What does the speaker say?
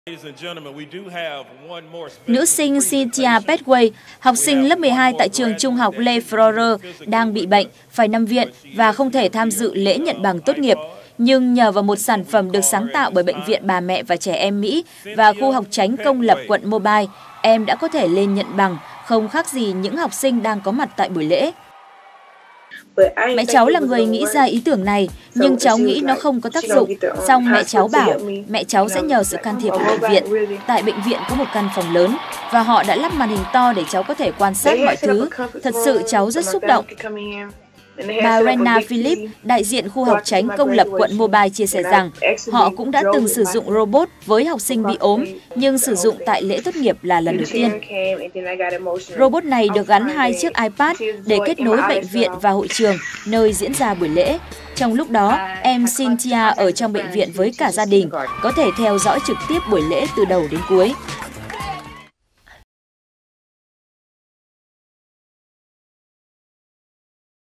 Nữ sinh Cynthia Petway, học sinh lớp 12 tại trường trung học Le Fleur, đang bị bệnh, phải nằm viện và không thể tham dự lễ nhận bằng tốt nghiệp. Nhưng nhờ vào một sản phẩm được sáng tạo bởi Bệnh viện Bà Mẹ và Trẻ Em Mỹ và khu học chánh công lập quận Mobile, em đã có thể lên nhận bằng, không khác gì những học sinh đang có mặt tại buổi lễ. Mẹ cháu là người nghĩ ra ý tưởng này, nhưng cháu nghĩ nó không có tác dụng. Xong mẹ cháu bảo, mẹ cháu sẽ nhờ sự can thiệp của bệnh viện. Tại bệnh viện có một căn phòng lớn, và họ đã lắp màn hình to để cháu có thể quan sát mọi thứ. Thật sự cháu rất xúc động. Bà Rena Philip, đại diện khu học chánh công lập quận Mobile chia sẻ rằng họ cũng đã từng sử dụng robot với học sinh bị ốm, nhưng sử dụng tại lễ tốt nghiệp là lần đầu tiên. Robot này được gắn 2 chiếc iPad để kết nối bệnh viện và hội trường, nơi diễn ra buổi lễ. Trong lúc đó, em Cynthia ở trong bệnh viện với cả gia đình có thể theo dõi trực tiếp buổi lễ từ đầu đến cuối.